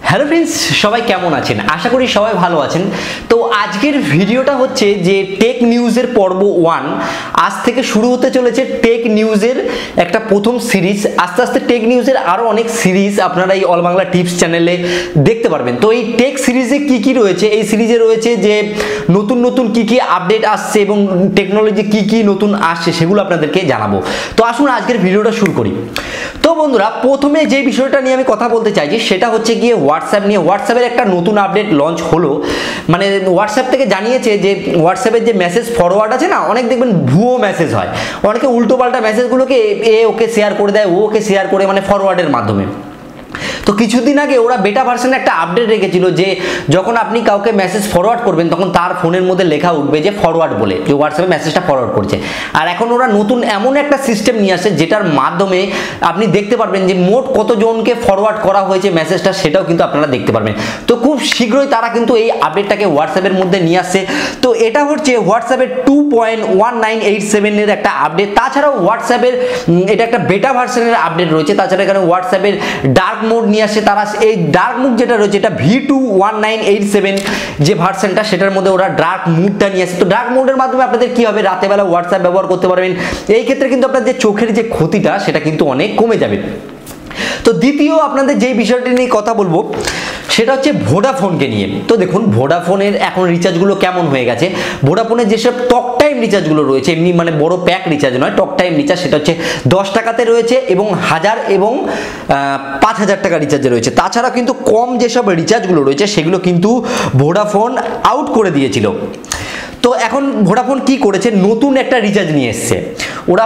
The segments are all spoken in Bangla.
হ্যালো ফ্রেন্ডস, সবাই কেমন আছেন? আশা করি সবাই ভালো আছেন। তো আজকের ভিডিওটা হচ্ছে যে টেক নিউজের পর্ব 1 আজ থেকে শুরু হতে চলেছে। টেক নিউজের একটা প্রথম সিরিজ, আস্তে আস্তে টেক নিউজের আরও অনেক সিরিজ আপনারা এই অল বাংলা টিপস চ্যানেলে দেখতে পারবেন। তো এই টেক সিরিজে কি কি রয়েছে, এই সিরিজে রয়েছে যে নতুন নতুন কি কি আপডেট আসছে এবং টেকনোলজি কি কি নতুন আসছে সেগুলো আপনাদেরকে জানাবো। তো আসুন আজকের ভিডিওটা শুরু করি। তো বন্ধুরা, প্রথমে যে বিষয়টা নিয়ে আমি কথা বলতে চাইছি সেটা হচ্ছে গিয়ে হোয়াটসঅ্যাপ নিয়ে। হোয়াটসঅ্যাপের একটা নতুন আপডেট লঞ্চ হলো, মানে হোয়াটসঅ্যাপ থেকে জানিয়েছে যে হোয়াটসঅ্যাপের যে মেসেজ ফরওয়ার্ড আছে না, অনেক দেখবেন ভুয়ো মেসেজ হয়, অনেকে উল্টোপাল্টা মেসেজগুলোকে ওকে শেয়ার করে দেয়, ওকে শেয়ার করে, মানে ফরওয়ার্ডের মাধ্যমে। তো কিছুদিন আগে ওরা বেটা ভার্সনে একটা আপডেট রেখেছিল যে যখন আপনি কাউকে মেসেজ ফরওয়ার্ড করবেন তখন তার ফোনের মধ্যে লেখা উঠবে যে ফরওয়ার্ড বলে, যে হোয়াটসঅ্যাপে মেসেজটা ফরওয়ার্ড করছে। আর এখন ওরা নতুন এমন একটা সিস্টেম নিয়ে আসছে যেটার মাধ্যমে আপনি দেখতে পারবেন যে মোট কতজনকে ফরওয়ার্ড করা হয়েছে মেসেজটা, সেটাও কিন্তু আপনারা দেখতে পারবেন। তো খুব শীঘ্রই তারা কিন্তু এই আপডেটটাকে হোয়াটসঅ্যাপের মধ্যে নিয়ে আসছে। তো এটা হচ্ছে হোয়াটসঅ্যাপের 2.1987 এর একটা আপডেট। তাছাড়াও হোয়াটসঅ্যাপের এটা একটা বেটা ভার্সনের আপডেট রয়েছে। তাছাড়া এখানে হোয়াটসঅ্যাপের ডার্ক মোড নিয়ে আসছে তারা। এই ডার্ক মোড যেটা রয়েছে এটা V21987 যে ভার্সনটা, সেটার মধ্যে ওরা ডার্ক মোডটা নিয়ে আসছে। তো ডার্ক মোডের মাধ্যমে আপনাদের কি হবে, রাতে বেলা হোয়াটসঅ্যাপ ব্যবহার করতে পারবেন। এই ক্ষেত্রে কিন্তু আপনার যে চোখের যে ক্ষতিটা সেটা কিন্তু অনেক কমে যাবে। তো দ্বিতীয় আপনাদের যে বিষয়টি নিয়ে কথা বলবো সেটা হচ্ছে ভোডাফোনকে নিয়ে। তো দেখুন ভোডাফোনের এখন রিচার্জগুলো কেমন হয়ে গেছে। ভোডাফোনের যেসব টক টাইম রিচার্জগুলো রয়েছে, এমনি মানে বড় প্যাক রিচার্জ নয়, টক টাইম রিচার্জ, সেটা হচ্ছে 10 টাকাতে রয়েছে এবং 1000 এবং 5000 টাকা রিচার্জে রয়েছে। তাছাড়া কিন্তু কম যেসব রিচার্জগুলো রয়েছে সেগুলো কিন্তু ভোডাফোন আউট করে দিয়েছিল। তো এখন ভোডাফোন কি করেছে, নতুন একটা রিচার্জ নিয়ে এসছে। ওরা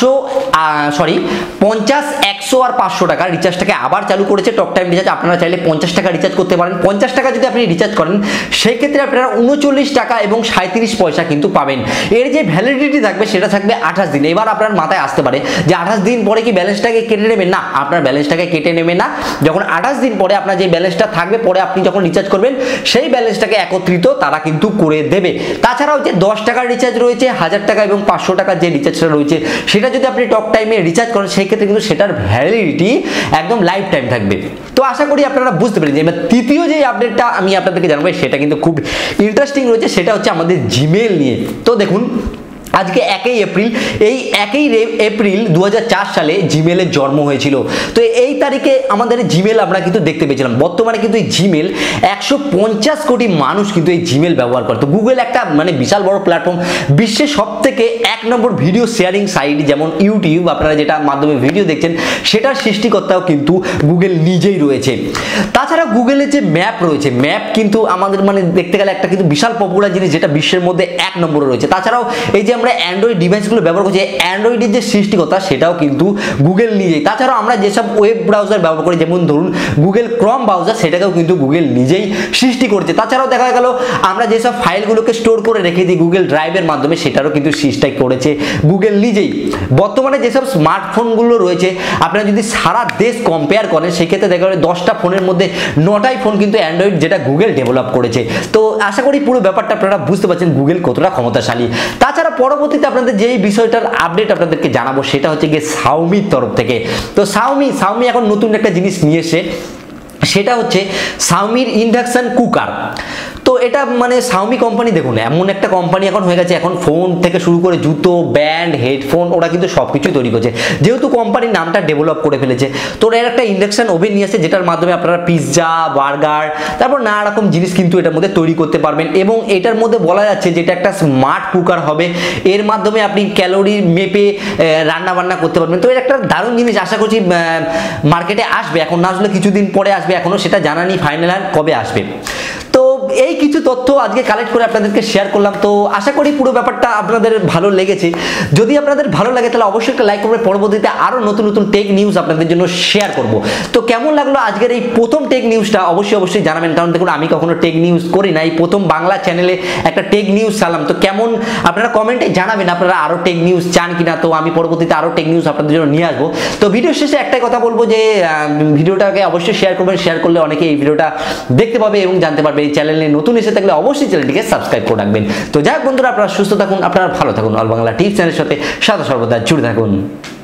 50, 100 আর 500 টাকা রিচার্জটাকে আবার চালু করেছে, টক টাইম রিচার্জ। আপনারা চাইলে 50 টাকা রিচার্জ করতে পারেন। 50 টাকা যদি আপনি রিচার্জ করেন সেই ক্ষেত্রে আপনারা 39 টাকা এবং 37 পয়সা কিন্তু পাবেন। এর যে ভ্যালিডিটি থাকবে সেটা থাকবে 28 দিন। এবার আপনার মাথায় আসতে পারে যে 28 দিন পরে কি ব্যালেন্সটাকে কেটে নেবেন? না, আপনার ব্যালেন্সটাকে কেটে নেবে না। যখন 28 দিন পরে আপনার যে ব্যালেন্সটা থাকবে, পরে আপনি যখন রিচার্জ করবেন সেই ব্যালেন্সটাকে একত্রিত তারা কিন্তু করে দেবে। তাছাড়াও যে 10 টাকার রিচার্জ রয়েছে, 1000 টাকা এবং 500 টাকার যে রিচার্জটা রয়েছে সেটা যদি আপনি টক টাইমে রিচার্জ করেন সেই ক্ষেত্রে কিন্তু সেটার ভ্যালিডিটি একদম লাইফ টাইম থাকবে। তো আশা করি আপনারা বুঝতে পেরেছেন। এবার তৃতীয় যে আপডেটটা আমি আপনাদেরকে জানাবো সেটা কিন্তু খুব ইন্টারেস্টিং রয়েছে, সেটা হচ্ছে আমাদের জিমেল নিয়ে। তো দেখুন আজকে 1 এপ্রিল, এই 1 এপ্রিল 2004 সালে জিমেলের জন্ম হয়েছিল। তো এই তারিখে আমাদের জিমেল আমরা কিন্তু দেখতে পেয়েছিলাম। বর্তমানে কিন্তু এই জিমেল 150 কোটি মানুষ কিন্তু এই জিমেল ব্যবহার করে। তো গুগল একটা মানে বিশাল বড় প্ল্যাটফর্ম, বিশ্বের সবথেকে 1 নম্বর ভিডিও শেয়ারিং সাইট যেমন ইউটিউব, আপনারা যেটা মাধ্যমে ভিডিও দেখছেন সেটার সৃষ্টিকর্তাও কিন্তু গুগল নিজেই রয়েছে। তাছাড়া গুগলের যে ম্যাপ রয়েছে, ম্যাপ কিন্তু আমাদের মানে দেখতে গেলে একটা কিন্তু বিশাল পপুলার জিনিস যেটা বিশ্বের মধ্যে 1 নম্বরে রয়েছে। তাছাড়াও এই যে আমরা অ্যান্ড্রয়েড ডিভাইসগুলো ব্যবহার করছি, অ্যান্ড্রয়েডের যে সৃষ্টিকর্তা সেটাও কিন্তু গুগল নিজেই। তাছাড়াও আমরা যেসব ওয়েব ব্রাউজার ব্যবহার করি, যেমন ধরুন গুগল ক্রোম ব্রাউজার, সেটাকেও কিন্তু গুগল নিজেই সৃষ্টি করছে। তাছাড়াও দেখা গেল আমরা যেসব ফাইলগুলোকে স্টোর করে রেখে দিই গুগল ড্রাইভের মাধ্যমে, সেটারও কিন্তু সৃষ্টি করেছে গুগল নিজেই। বর্তমানে যেসব স্মার্টফোনগুলো রয়েছে আপনারা যদি সারা দেশ কম্পেয়ার করেন সেই ক্ষেত্রে দেখা গেল 10টা ফোনের মধ্যে 9টাই ফোন কিন্তু অ্যান্ড্রয়েড, যেটা গুগল ডেভেলপ করেছে। তো আশা করি পুরো ব্যাপারটা আপনারা বুঝতে পারছেন গুগল কতটা ক্ষমতাশালী। তাছাড়া পরবর্তীতে আপনাদের যেই বিষয়টার আপডেট আপনাদেরকে জানাবো সেটা হচ্ছে গিয়ে শাওমির তরফ থেকে। তো শাওমি এখন নতুন একটা জিনিস নিয়ে এসে, সেটা হচ্ছে শাওমির ইন্ডাকশন কুকার। তো এটা মানে শাওমি কোম্পানি দেখুন এমন একটা কোম্পানি এখন হয়ে গেছে, এখন ফোন থেকে শুরু করে জুতো, ব্যান্ড, হেডফোন ওরা কিন্তু সবকিছু তৈরি করছে, যেহেতু কোম্পানির নামটা ডেভেলপ করে ফেলেছে। তো এর একটা ইন্ডাকশন ওভেন নিয়ে আসে যেটার মাধ্যমে আপনারা পিৎজা, বার্গার, তারপর নানা রকম জিনিস কিন্তু এটার মধ্যে তৈরি করতে পারবেন। এবং এটার মধ্যে বলা যাচ্ছে যে এটা একটা স্মার্ট কুকার হবে, এর মাধ্যমে আপনি ক্যালোরি মেপে রান্না বান্না করতে পারবেন। তো এটা একটা দারুণ জিনিস, আশা করছি মার্কেটে আসবে। এখন না আসলে কিছুদিন পরে আসবে, এখনো সেটা জানা নেই ফাইনাল আর কবে আসবে। তো এই কিছু তথ্য আজকে কালেক্ট করে আপনাদেরকে শেয়ার করলাম। তো আশা করি পুরো ব্যাপারটা আপনাদের ভালো লেগেছে। যদি আপনাদের ভালো লাগে তাহলে অবশ্যই একটা লাইক করবে। পরবর্তীতে আরো নতুন নতুন টেক নিউজ আপনাদের জন্য শেয়ার করব। তো কেমন লাগলো আজকের এই প্রথম টেক নিউজটা অবশ্যই জানাবেন, কারণ দেখুন আমি কখনো টেক নিউজ করি না, এই প্রথম বাংলা চ্যানেলে একটা টেক নিউজ চালাম। তো কেমন আপনারা কমেন্টে জানাবেন আপনারা আরো টেক নিউজ চান কিনা। তো আমি পরবর্তীতে আরো টেক নিউজ আপনাদের জন্য নিয়ে আসবো। তো ভিডিও শেষে একটাই কথা বলবো যে ভিডিওটাকে অবশ্যই শেয়ার করবেন, শেয়ার করলে অনেকে এই ভিডিওটা দেখতে পাবে এবং জানতে পারবে। এই চ্যানেলে নতুন এসে থাকলে অবশ্যই চ্যানেলটিকে সাবস্ক্রাইব করে রাখবেন। তো যাই হোক বন্ধুরা, আপনারা সুস্থ থাকুন, আপনারা ভালো থাকুন, অল বাংলা টিপস চ্যানেলের সাথে সদা সর্বদা জুড়ে থাকুন।